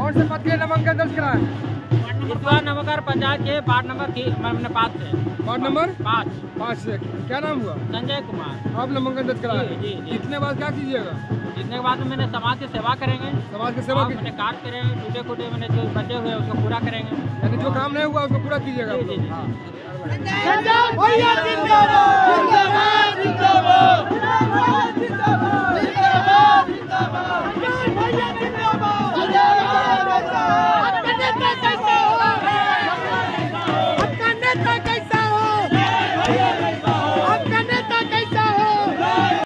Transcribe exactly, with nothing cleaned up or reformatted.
कौन से पद के लिए नामांकन दर्ज कराए? इस बार नवागढ़ पंचायत के वार्ड नंबर पाँच से। वार्ड नंबर पाँच पाँच से। क्या नाम हुआ? संजय कुमार। आप नामांकन दर्ज कराए? जी, जी, जी। इतने बाद क्या कीजिएगा? जितने के बाद मैंने समाज की सेवा करेंगे। समाज की सेवा? मैंने कार्य करेंगे, टूटे फूटे मैंने जो बचे हुए उसको पूरा करेंगे। यानी जो काम नहीं हुआ उसको पूरा कीजिएगा? जी, जी, जी। हाँ।